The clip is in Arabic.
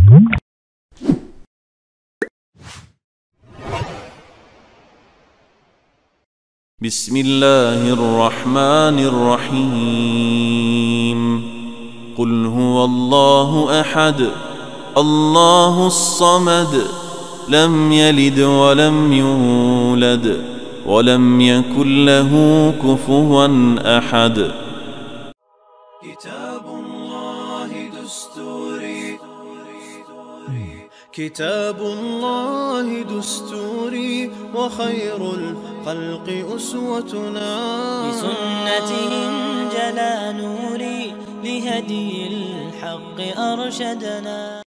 بسم الله الرحمن الرحيم. قل هو الله أحد الله الصمد لم يلد ولم يولد ولم يكن له كفوا أحد. كتاب الله دستوري، كتاب الله دستوري، وخير الخلق أسوتنا، بسنتهم جلا نوري، لهدي الحق أرشدنا.